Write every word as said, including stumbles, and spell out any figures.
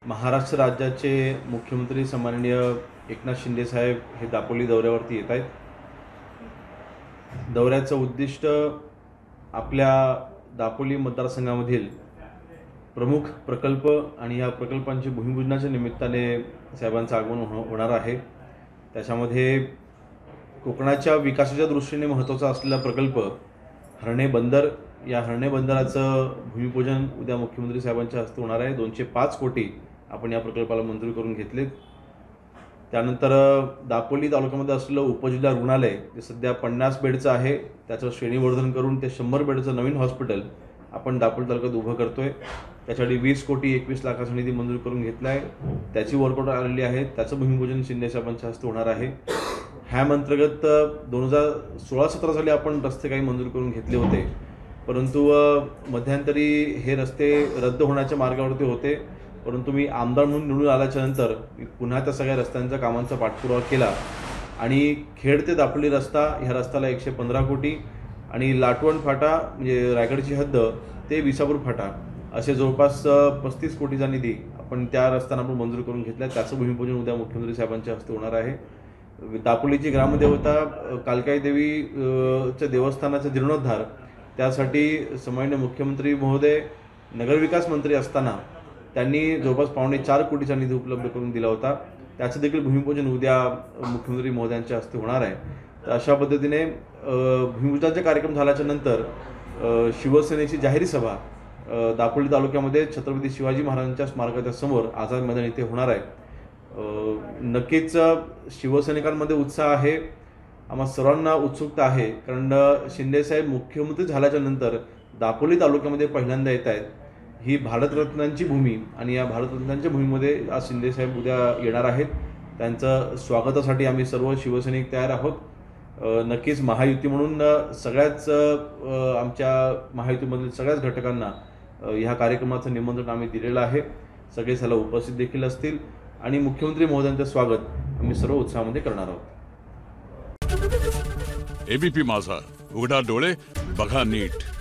महाराष्ट्र राज्याचे मुख्यमंत्री सन्माननीय एकनाथ शिंदे साहेब हे दापोली दौऱ्यावरती येत आहेत। दौऱ्याचं उद्दिष्ट आपल्या दापोली मतदारसंघामधील प्रमुख प्रकल्प आणि या प्रकल्पांची भूमिपूजनाच्या निमित्ताने साहेबांचं आगमन होणार आहे। त्याच्यामध्ये कोकणाच्या विकासाच्या दृष्टीने महत्त्वाचा असलेला प्रकल्प हर्णे बंदर, या हर्णे बंदराचं भूमिपूजन उद्या मुख्यमंत्री साहेबांच्या हस्ते होणार आहे। दोनशे पाच कोटी आपण या प्रकल्पाला मंजूर करून घेतलेत। त्यानंतर दापोली तालुक्यामध्ये असलेलं उपजिल्हा रुग्णालय जे सध्या पन्नास बेडचं आहे, त्याचं श्रेणीवर्धन करून ते शंभर बेडचं नवीन हॉस्पिटल आपण दापोली तालुक्यात उभं करतोय। त्यासाठी वीस कोटी एकवीस लाखाचा निधी मंजूर करून घेतला आहे। त्याची वर्कआउट आलेली आहे, त्याचं भूमिपूजन शिंदे साहेबांच्या हस्ते होणार आहे। ह्या अंतर्गत दोन हजार सोळा सतरा साली आपण रस्ते काही मंजूर करून घेतले होते, परंतु मध्यंतरी हे रस्ते रद्द होण्याच्या मार्गावरती होते। परंतु मी आमदार म्हणून निवडून आल्याच्या नंतर मी पुन्हा त्या सगळ्या रस्त्यांच्या कामांचा पाठपुरावा केला आणि खेड ते दापोली रस्ता, ह्या रस्त्याला एकशे पंधरा कोटी आणि लाटवण फाटा म्हणजे रायगडची हद्द ते विसापूर फाटा असे जवळपास पस्तीस कोटीचा निधी आपण त्या रस्त्यांना आपण मंजूर करून घेतला। त्याचं भूमिपूजन उद्या मुख्यमंत्री साहेबांच्या हस्ते होणार आहे। दापोलीची ग्रामदेवता कालकाई देवीच्या देवस्थानाचा जीर्णोद्धार, त्यासाठी सन्माननीय मुख्यमंत्री महोदय नगरविकास मंत्री असताना त्यांनी जवळपास पावणे चार कोटीचा निधी उपलब्ध करून दिला होता। त्याचं देखील भूमिपूजन उद्या मुख्यमंत्री महोदयांच्या हस्ते होणार आहे। तर अशा पद्धतीने भूमिपूजनाचा कार्यक्रम झाल्याच्या नंतर शिवसेनेची जाहीर सभा दापोली तालुक्यामध्ये छत्रपती शिवाजी महाराजांच्या स्मारकाच्या समोर आझाद मैदान इथे होणार आहे। नक्कीच शिवसैनिकांमध्ये उत्साह आहे, आम्हा सर्वांना उत्सुकता आहे, कारण शिंदे साहेब मुख्यमंत्री झाल्याच्या नंतर दापोली तालुक्यामध्ये पहिल्यांदा येत आहेत। ही भारतरत्नांची भूमी आणि या भारतरत्नांच्या भूमीमध्ये आज शिंदे साहेब उद्या येणार आहेत। त्यांचं स्वागतासाठी आम्ही सर्व शिवसैनिक तयार आहोत। नक्कीच महायुती म्हणून सगळ्याच आमच्या महायुतीमधील सगळ्याच घटकांना ह्या कार्यक्रमाचं निमंत्रण आम्ही दिलेलं आहे। सगळे त्याला उपस्थित देखील असतील आणि मुख्यमंत्री महोदयांचं स्वागत आम्ही सर्व उत्साहामध्ये करणार आहोत। एबीपी माझा, उघडा डोळे बघा नीट।